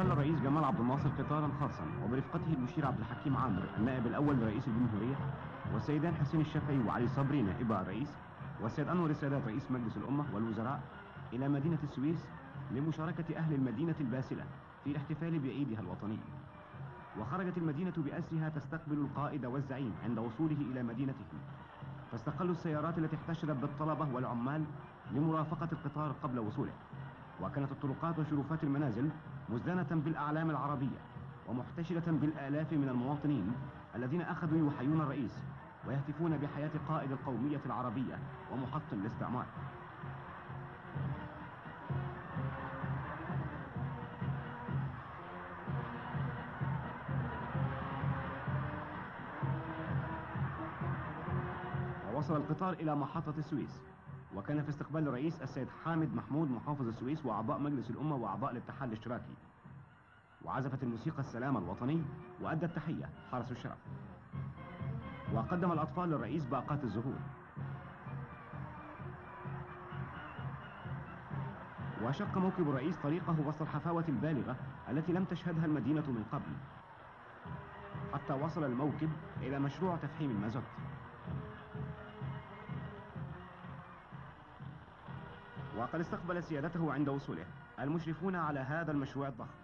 استقل الرئيس جمال عبد الناصر قطارا خاصا وبرفقته المشير عبد الحكيم عامر النائب الاول لرئيس الجمهوريه، والسيدان حسين الشافعي وعلي صبري نائبا الرئيس، والسيد انور السادات رئيس مجلس الامه والوزراء الى مدينه السويس لمشاركه اهل المدينه الباسله في الاحتفال بعيدها الوطني. وخرجت المدينه باسرها تستقبل القائد والزعيم عند وصوله الى مدينتهم، فاستقلوا السيارات التي احتشدت بالطلبه والعمال لمرافقه القطار قبل وصوله. وكانت الطرقات وشرفات المنازل مزدانة بالأعلام العربية ومحتشدة بالآلاف من المواطنين الذين أخذوا يحيون الرئيس ويهتفون بحياة قائد القومية العربية ومحطم الاستعمار. ووصل القطار إلى محطة السويس، وكان في استقبال الرئيس السيد حامد محمود محافظ السويس وأعضاء مجلس الأمة وأعضاء الاتحاد الاشتراكي. وعزفت الموسيقى السلام الوطني وأدى التحية حرس الشرف. وقدم الأطفال للرئيس باقات الزهور. وشق موكب الرئيس طريقه وسط الحفاوة البالغة التي لم تشهدها المدينة من قبل، حتى وصل الموكب إلى مشروع تفحيم المازوت. وقد استقبل سيادته عند وصوله المشرفون على هذا المشروع الضخم،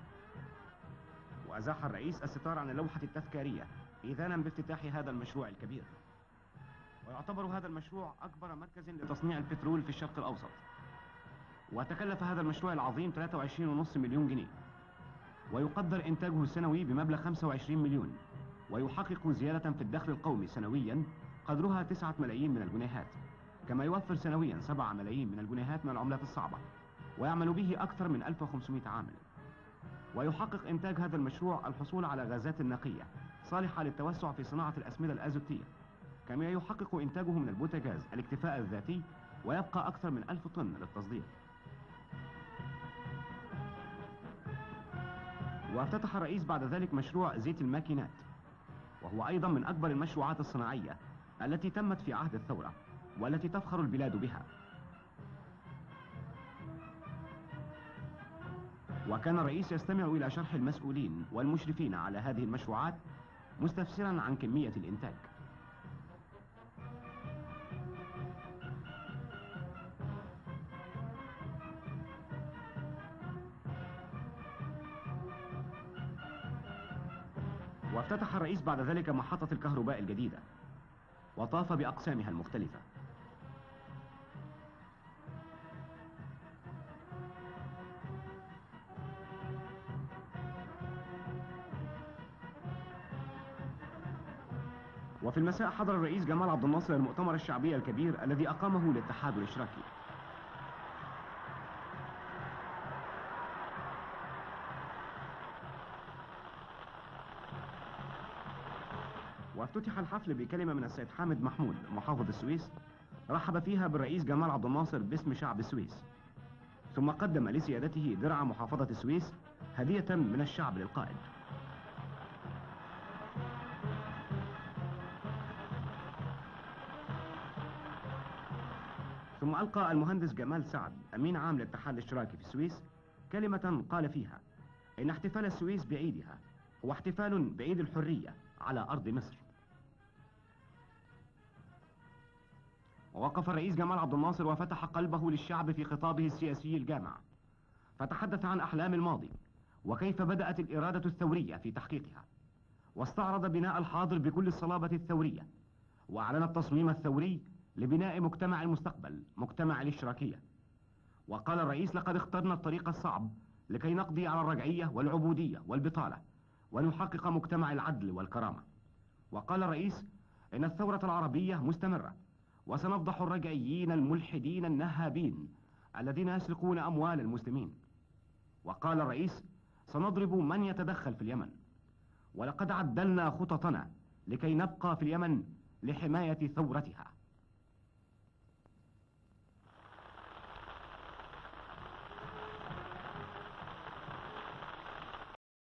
وأزاح الرئيس الستار عن اللوحة التذكارية إذانا بافتتاح هذا المشروع الكبير. ويعتبر هذا المشروع أكبر مركز لتصنيع البترول في الشرق الأوسط، وتكلف هذا المشروع العظيم 23.5 مليون جنيه، ويقدر إنتاجه السنوي بمبلغ 25 مليون، ويحقق زيادة في الدخل القومي سنويا قدرها 9 ملايين من الجنيهات، كما يوفر سنويا 7 ملايين من الجنيهات من العملات الصعبة، ويعمل به أكثر من 1500 عامل. ويحقق إنتاج هذا المشروع الحصول على غازات نقية صالحة للتوسع في صناعة الأسمدة الأزوتية، كما يحقق إنتاجه من البوتاجاز الاكتفاء الذاتي، ويبقى أكثر من 1000 طن للتصدير. وافتتح الرئيس بعد ذلك مشروع زيت الماكينات، وهو أيضا من أكبر المشروعات الصناعية التي تمت في عهد الثورة والتي تفخر البلاد بها. وكان الرئيس يستمع إلى شرح المسؤولين والمشرفين على هذه المشروعات مستفسرا عن كمية الإنتاج. وافتتح الرئيس بعد ذلك محطة الكهرباء الجديدة، وطاف بأقسامها المختلفة. وفي المساء حضر الرئيس جمال عبد الناصر المؤتمر الشعبي الكبير الذي أقامه الاتحاد الاشتراكي. وافتتح الحفل بكلمة من السيد حامد محمود محافظ السويس، رحب فيها بالرئيس جمال عبد الناصر باسم شعب السويس، ثم قدم لسيادته درع محافظة السويس هدية من الشعب للقائد. ثم ألقى المهندس جمال سعد أمين عام للاتحاد الاشتراكي في السويس كلمة قال فيها إن احتفال السويس بعيدها هو احتفال بعيد الحرية على أرض مصر. ووقف الرئيس جمال عبد الناصر وفتح قلبه للشعب في خطابه السياسي الجامع، فتحدث عن أحلام الماضي وكيف بدأت الإرادة الثورية في تحقيقها، واستعرض بناء الحاضر بكل الصلابة الثورية، وأعلن التصميم الثوري لبناء مجتمع المستقبل، مجتمع الاشتراكية. وقال الرئيس: لقد اخترنا الطريق الصعب لكي نقضي على الرجعية والعبودية والبطالة ونحقق مجتمع العدل والكرامة. وقال الرئيس: إن الثورة العربية مستمرة، وسنفضح الرجعيين الملحدين النهابين الذين يسرقون أموال المسلمين. وقال الرئيس: سنضرب من يتدخل في اليمن، ولقد عدلنا خططنا لكي نبقى في اليمن لحماية ثورتها.